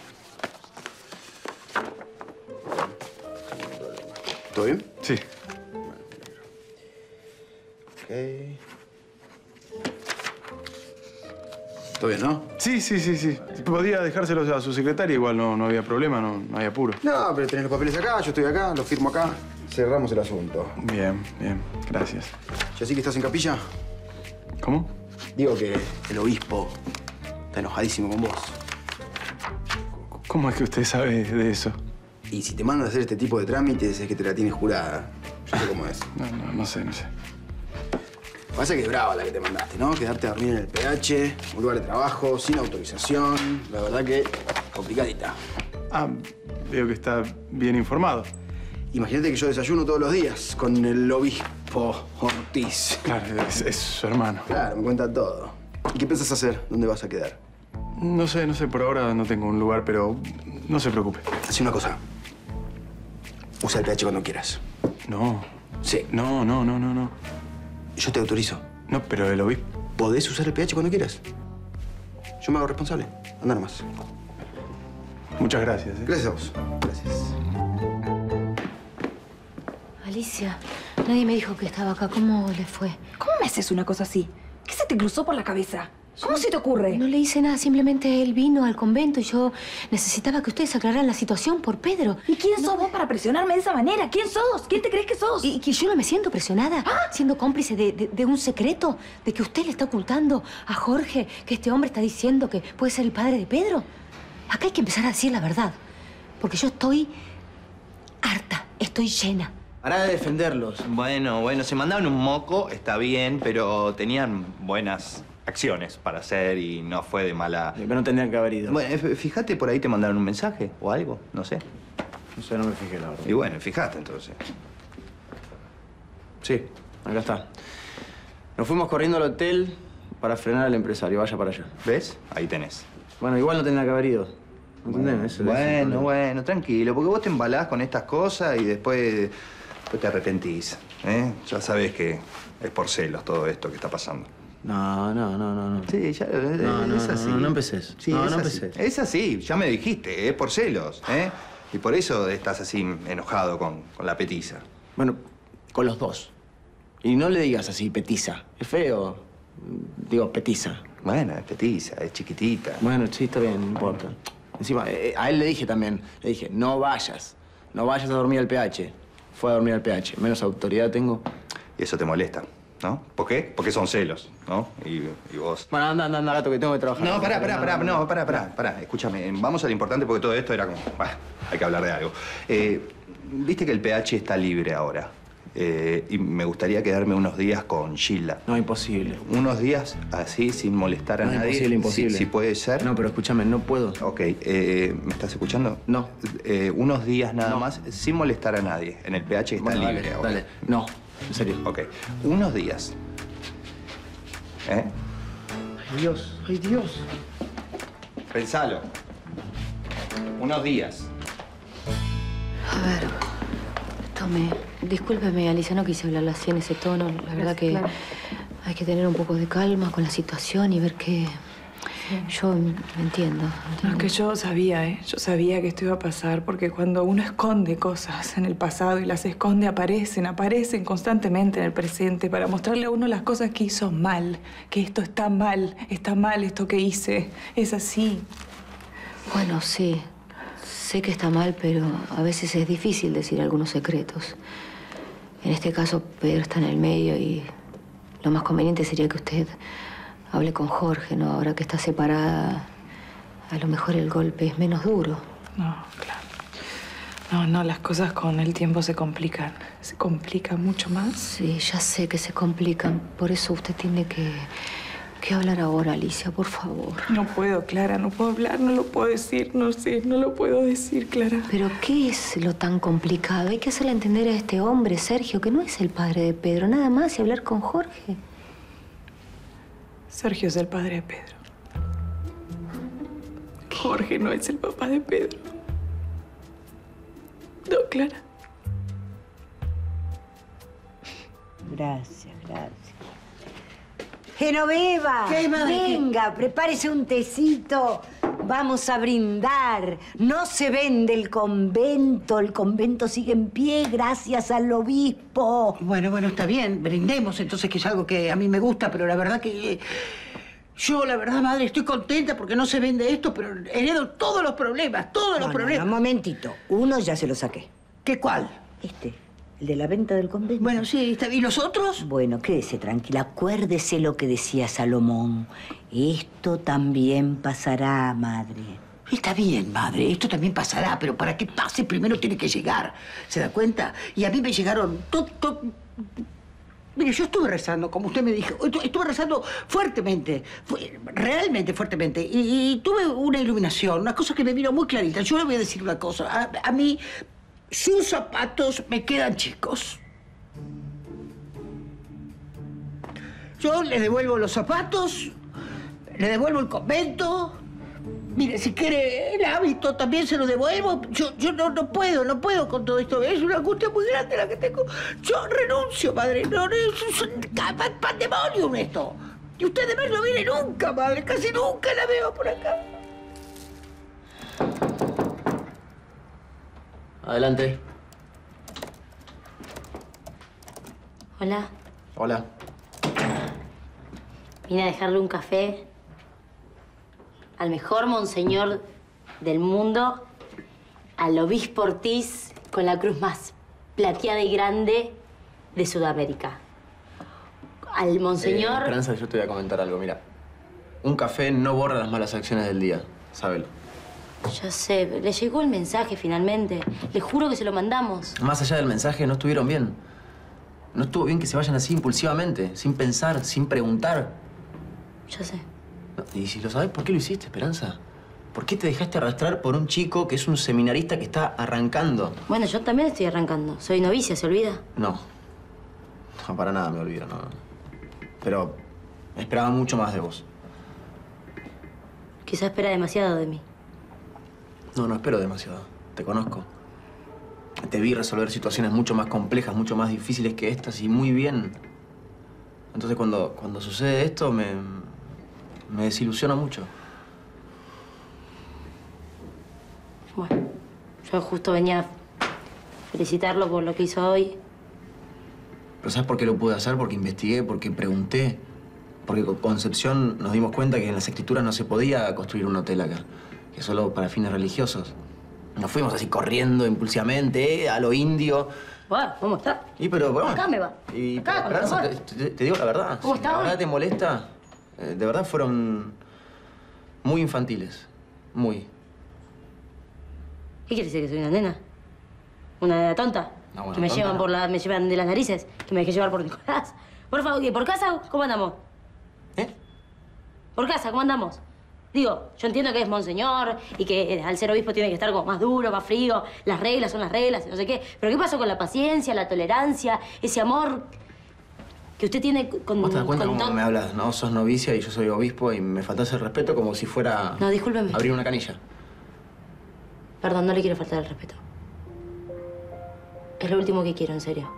¿Todo bien? Sí. Ok. ¿Todo bien, no? Sí, sí, sí, sí. Podía dejárselos a su secretaria, igual no, no había problema, no, no hay apuro. No, pero tenés los papeles acá, yo estoy acá, los firmo acá. Cerramos el asunto. Bien, bien, gracias. ¿Ya sí que estás en capilla? ¿Cómo? Digo que el obispo está enojadísimo con vos. ¿Cómo es que usted sabe de eso? Y si te mandan a hacer este tipo de trámites es que te la tienes jurada. Yo sé cómo es. No, no, no sé, no sé. Pasa que es brava la que te mandaste, ¿no? Quedarte a dormir en el P H, un lugar de trabajo, sin autorización. La verdad que complicadita. Ah, veo que está bien informado. Imagínate que yo desayuno todos los días con el obispo Ortiz. Claro, es, es su hermano. Claro, me cuenta todo. ¿Y qué piensas hacer? ¿Dónde vas a quedar? No sé, no sé, por ahora no tengo un lugar, pero no se preocupe. Haz una cosa. Usa el P H cuando quieras. No. Sí. No, no, no, no, no. Yo te autorizo. No, pero el obispo... Podés usar el P H cuando quieras. Yo me hago responsable. Anda nomás. Muchas gracias. ¿eh? Gracias a vos. Gracias. Alicia, nadie me dijo que estaba acá. ¿Cómo le fue? ¿Cómo me haces una cosa así? ¿Qué se te cruzó por la cabeza? ¿Cómo se te ocurre? No le hice nada, simplemente él vino al convento y yo necesitaba que ustedes aclararan la situación por Pedro. ¿Y quién sos vos para presionarme de esa manera? ¿Quién sos? ¿Quién te crees que sos? Y que yo no me siento presionada, ¿Ah? siendo cómplice de, de, de un secreto, de que usted le está ocultando a Jorge que este hombre está diciendo que puede ser el padre de Pedro. Acá hay que empezar a decir la verdad, porque yo estoy harta, estoy llena. Pará de defenderlos. Bueno, bueno, se mandaron un moco, está bien, pero tenían buenas acciones para hacer y no fue de mala... Que no tendrían que haber ido. Bueno, f- fíjate, por ahí te mandaron un mensaje o algo, no sé. No sé, no me fijé, la verdad. Y bueno, fíjate entonces. Sí, acá está. Nos fuimos corriendo al hotel para frenar al empresario. Vaya para allá. ¿Ves? Ahí tenés. Bueno, igual no tendría que haber ido. ¿Entendés? Eso, Bueno, eso, bueno, tranquilo, porque vos te embalás con estas cosas y después, después te arrepentís. ¿eh? Ya sabés que es por celos todo esto que está pasando. No, no, no, no. no. Sí, ya No, no, es así. no, no empeces. Sí, No, es no así. empeces. Es así, ya me dijiste, es por celos, ¿eh? Y por eso estás así enojado con, con la petiza. Bueno, con los dos. Y no le digas así, petiza. Es feo. Digo, petiza. Bueno, es petiza, es chiquitita. Bueno, sí, está bien, no importa. Encima, eh, a él le dije también, le dije, no vayas. No vayas a dormir al P H. Fue a dormir al P H. Menos autoridad tengo. Y eso te molesta, ¿no? ¿Por qué? Porque son celos, ¿no? Y, y vos... Bueno, anda, anda, anda, gato, que tengo que trabajar. No, pará, pará, pará, no, pará, pará, pará. Escúchame, vamos a lo importante porque todo esto era como... Bah, hay que hablar de algo. Eh, Viste que el P H está libre ahora. Eh, y me gustaría quedarme unos días con Gilda. No, imposible. Unos días así, sin molestar a No, nadie. imposible, imposible. Si, si puede ser. No, pero escúchame, no puedo. Ok, eh, ¿me estás escuchando? No. Eh, unos días nada No. más, sin molestar a nadie. En el P H está Bueno, dale, libre ahora. dale. No, en serio. Ok, unos días. ¿Eh? Ay, Dios, ay, Dios. Pensalo. Unos días. A ver, tome. Discúlpeme, Alicia, no quise hablarla así en ese tono. La verdad que Claro. hay que tener un poco de calma con la situación y ver qué... Yo me entiendo. No, es que yo sabía, ¿eh? Yo sabía que esto iba a pasar porque cuando uno esconde cosas en el pasado y las esconde, aparecen, aparecen constantemente en el presente para mostrarle a uno las cosas que hizo mal. Que esto está mal, está mal esto que hice. Es así. Bueno, sí. Sé que está mal, pero a veces es difícil decir algunos secretos. En este caso, Pedro está en el medio y lo más conveniente sería que usted hable con Jorge, ¿no? Ahora que está separada, a lo mejor el golpe es menos duro. No, claro. No, no, las cosas con el tiempo se complican. Se complican mucho más. Sí, ya sé que se complican. Por eso usted tiene que, que hablar ahora, Alicia, por favor. No puedo, Clara, no puedo hablar, no lo puedo decir, no sé, no lo puedo decir, Clara. Pero ¿qué es lo tan complicado? Hay que hacerle entender a este hombre, Sergio, que no es el padre de Pedro, nada más, y hablar con Jorge. Sergio es el padre de Pedro. Jorge no es el papá de Pedro. No, Clara. Gracias, gracias. Genoveva, ¿Qué, madre? venga, prepárese un tecito. Vamos a brindar. No se vende el convento. El convento sigue en pie gracias al obispo. Bueno, bueno, está bien. Brindemos entonces, que es algo que a mí me gusta, pero la verdad que... eh, yo, la verdad, madre, estoy contenta porque no se vende esto, pero heredo todos los problemas, todos los No, no, problemas. no, un momentito. Uno ya se lo saqué. ¿Qué cuál? Este, el de la venta del convento. Bueno, sí, está bien. ¿Y los otros? Bueno, quédese tranquila. Acuérdese lo que decía Salomón. Esto también pasará, madre. Está bien, madre, esto también pasará, pero para que pase primero tiene que llegar. ¿Se da cuenta? Y a mí me llegaron... To, to... Mire, yo estuve rezando, como usted me dijo. Estu- Estuve rezando fuertemente, fu- realmente fuertemente. Y, y tuve una iluminación, una cosa que me vino muy clarita. Yo le voy a decir una cosa. A, a mí, sus zapatos me quedan chicos. Yo le devuelvo los zapatos, le devuelvo el convento Mire, si quiere el hábito también se lo devuelvo. Yo, yo no, no puedo, no puedo con todo esto. Es una angustia muy grande la que tengo. Yo renuncio, madre. No, no, es un pandemonium esto. Y usted además no viene nunca, madre. Casi nunca la veo por acá. Adelante. Hola. Hola. Vine a dejarle un café al mejor monseñor del mundo, al obispo Ortiz con la cruz más plateada y grande de Sudamérica. Al monseñor... Eh, Esperanza, yo te voy a comentar algo, mira. Un café no borra las malas acciones del día, sábelo. Yo sé, le llegó el mensaje finalmente. Le juro que se lo mandamos. Más allá del mensaje, no estuvieron bien. No estuvo bien que se vayan así impulsivamente, sin pensar, sin preguntar. Yo sé. Y si lo sabes, ¿por qué lo hiciste, Esperanza? ¿Por qué te dejaste arrastrar por un chico que es un seminarista que está arrancando? Bueno, yo también estoy arrancando. Soy novicia, ¿se olvida? No. No, para nada me olvido, no. Pero esperaba mucho más de vos. Quizá espera demasiado de mí. No, no espero demasiado. Te conozco. Te vi resolver situaciones mucho más complejas, mucho más difíciles que estas y muy bien. Entonces cuando, cuando sucede esto me, me desilusiona mucho. Bueno, yo justo venía a felicitarlo por lo que hizo hoy. ¿Pero sabes por qué lo pude hacer? Porque investigué, porque pregunté. Porque con Concepción nos dimos cuenta que en las escrituras no se podía construir un hotel acá. Que solo para fines religiosos. Nos fuimos así corriendo impulsivamente, ¿eh? A lo indio. Bueno, ¿cómo está? Y pero bueno. Acá me va. Y Acá, con Esperanza, el te, te- te digo la verdad. ¿Cómo Si está la hoy? verdad te molesta, eh, de verdad fueron muy infantiles. Muy. ¿Qué quiere decir? ¿Que soy una nena? ¿Una nena tonta? No, bueno, ¿Que me tonta llevan no. por la, me llevan de las narices? ¿Que me dejé llevar por Nicolás? Por favor, ¿qué? ¿Por casa? ¿Cómo andamos? ¿Eh? ¿Por casa? ¿Cómo andamos? Digo, yo entiendo que es monseñor y que eh, al ser obispo tiene que estar como más duro, más frío. Las reglas son las reglas y no sé qué. Pero ¿qué pasó con la paciencia, la tolerancia, ese amor que usted tiene con... ¿Vos te das cuenta con cómo todo? me hablas? No, sos novicia y yo soy obispo y me faltás el respeto como si fuera... No, discúlpeme. Abrir una canilla. Perdón, no le quiero faltar el respeto. Es lo último que quiero, en serio.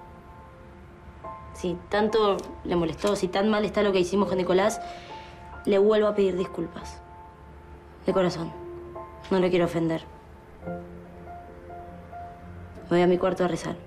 Si tanto le molestó, si tan mal está lo que hicimos con Nicolás, le vuelvo a pedir disculpas. De corazón. No lo quiero ofender. Me voy a mi cuarto a rezar.